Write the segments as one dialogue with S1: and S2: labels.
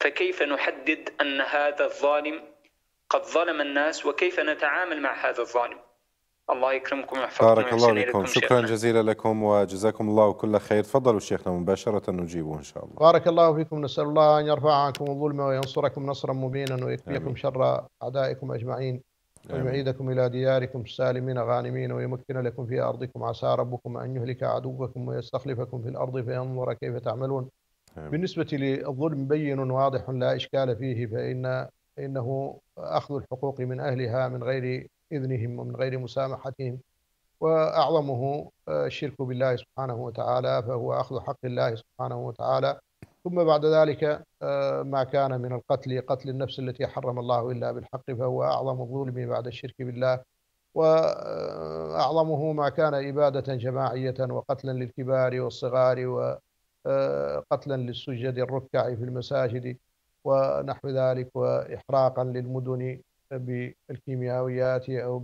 S1: فكيف نحدد أن هذا الظالم قد ظلم الناس، وكيف نتعامل مع هذا الظالم؟ الله يكرمكم ويحفظكم
S2: بارك الله
S1: ويحسن
S2: بكم،
S1: إليكم
S2: شكرا
S1: شيخنا.
S2: جزيلا لكم وجزاكم الله كل خير. تفضلوا شيخنا مباشرة نجيبه إن شاء الله.
S3: بارك الله فيكم. نسأل الله أن يرفع عنكم الظلم وينصركم نصرا مبينا ويكفيكم
S2: آمين.
S3: شر أعدائكم أجمعين
S2: آمين.
S3: ويعيدكم إلى دياركم سالمين غانمين ويمكن لكم في أرضكم. عسى ربكم أن يهلك عدوكم ويستخلفكم في الأرض فينظر كيف تعملون.
S2: آمين.
S3: بالنسبة للظلم بين واضح لا إشكال فيه، فإنه أخذ الحقوق من أهلها من غير إذنهم ومن غير مسامحتهم، وأعظمه الشرك بالله سبحانه وتعالى، فهو أخذ حق الله سبحانه وتعالى. ثم بعد ذلك ما كان من القتل، قتل النفس التي حرم الله إلا بالحق، فهو أعظم الظلم بعد الشرك بالله. وأعظمه ما كان إبادة جماعية وقتلا للكبار والصغار وقتلا للسجد الركع في المساجد ونحو ذلك، وإحراقا للمدن بالكيميائيات أو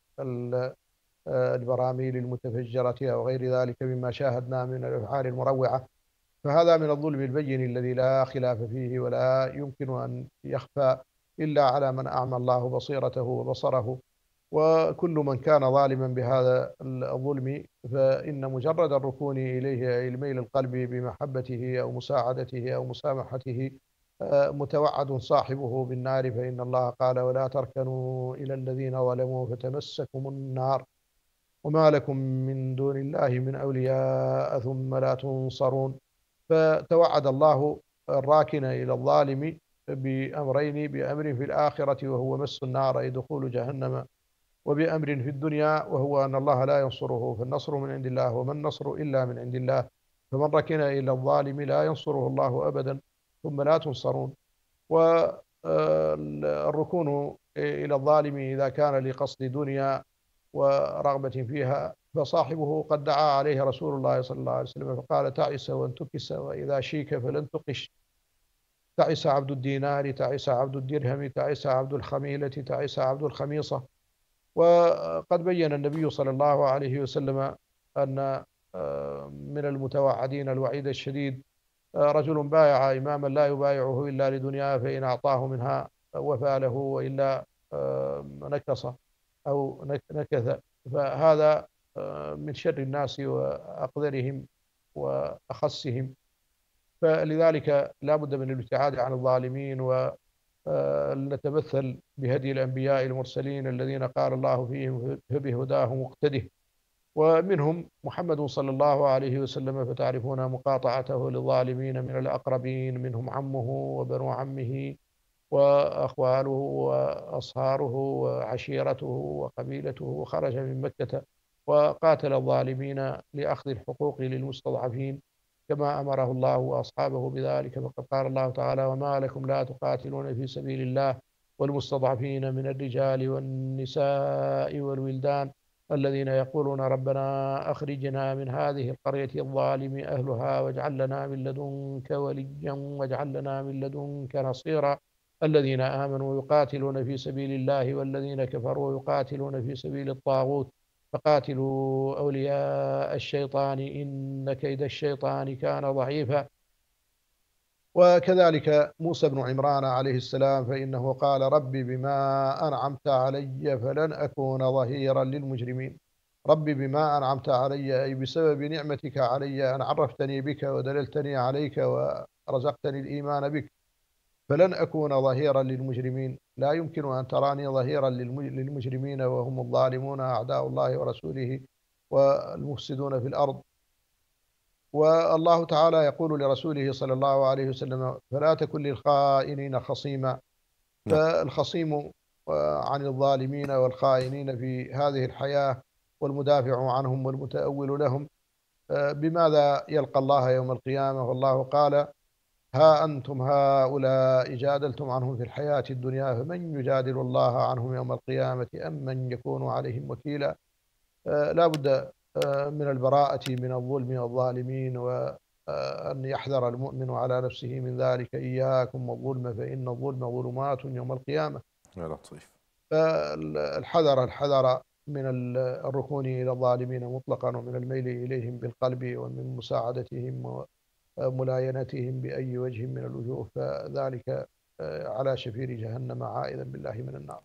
S3: بالبراميل المتفجرة أو غير ذلك مما شاهدنا من الأفعال المروعة. فهذا من الظلم البين الذي لا خلاف فيه ولا يمكن أن يخفى إلا على من أعمى الله بصيرته وبصره. وكل من كان ظالما بهذا الظلم فإن مجرد الركون إليه أي الميل القلب بمحبته أو مساعدته أو مسامحته متوعد صاحبه بالنار. فإن الله قال: ولا تركنوا إلى الذين ظلموا فتمسكم النار وما لكم من دون الله من أولياء ثم لا تنصرون. فتوعد الله الراكن إلى الظالم بأمرين: بأمر في الآخرة وهو مس النار أي دخول جهنم، وبأمر في الدنيا وهو أن الله لا ينصره، فالنصر من عند الله وما النصر إلا من عند الله. فمن ركن إلى الظالم لا ينصره الله أبدا ثم لا تنصرون. والركون إلى الظالم إذا كان لقصد دنيا ورغبة فيها فصاحبه قد دعا عليه رسول الله صلى الله عليه وسلم فقال: تعس وانتكس وإذا شيك فلن تقش. تعس عبد الدينار، تعس عبد الدرهم، تعس عبد الخميلة، تعس عبد الخميصة. وقد بين النبي صلى الله عليه وسلم أن من المتوعدين الوعيد الشديد رجل بايع إماما لا يبايعه إلا لدنيا، فإن أعطاه منها وفى له وإلا نكص أو نكث. فهذا من شر الناس وأقذرهم وأخسهم. فلذلك لا بد من الابتعاد عن الظالمين، ولنتمثل بهدي الأنبياء المرسلين الذين قال الله فيهم: فبهداه مقتده. ومنهم محمد صلى الله عليه وسلم، فتعرفون مقاطعته للظالمين من الأقربين، منهم عمه وبنو عمه وأخواله وأصهاره وعشيرته وقبيلته، وخرج من مكة وقاتل الظالمين لأخذ الحقوق للمستضعفين كما أمره الله وأصحابه بذلك. فقد قال الله تعالى: وما لكم لا تقاتلون في سبيل الله والمستضعفين من الرجال والنساء والولدان الذين يقولون ربنا أخرجنا من هذه القرية الظالم أهلها واجعل لنا من لدنك وليا واجعل لنا من لدنك نصيرا. الذين آمنوا يقاتلون في سبيل الله والذين كفروا يقاتلون في سبيل الطاغوت فقاتلوا أولياء الشيطان إن كيد الشيطان كان ضعيفا. وكذلك موسى بن عمران عليه السلام، فإنه قال: ربي بما أنعمت علي فلن أكون ظهيرا للمجرمين. ربي بما أنعمت علي أي بسبب نعمتك علي، أن عرفتني بك ودللتني عليك ورزقتني الإيمان بك، فلن أكون ظهيرا للمجرمين. لا يمكن أن تراني ظهيرا للمجرمين وهم الظالمون أعداء الله ورسوله والمفسدون في الأرض. والله تعالى يقول لرسوله صلى الله عليه وسلم: فلا تكن للخائنين خصيما. فالخصيم عن الظالمين والخائنين في هذه الحياة والمدافع عنهم والمتأول لهم بماذا يلقى الله يوم القيامة؟ والله قال: ها أنتم هؤلاء جادلتم عنهم في الحياة الدنيا فمن يجادل الله عنهم يوم القيامة أم من يكون عليهم وكيلا. لا بد من البراءة من الظلم والظالمين، وأن يحذر المؤمن على نفسه من ذلك: إياكم والظلم فإن الظلم ظلمات يوم القيامة.
S2: يا لطيف.
S3: الحذر من الركون إلى الظالمين مطلقا، ومن الميل إليهم بالقلب ومن مساعدتهم ملاينتهم بأي وجه من الوجوه، فذلك على شفير جهنم عائذا بالله من النار.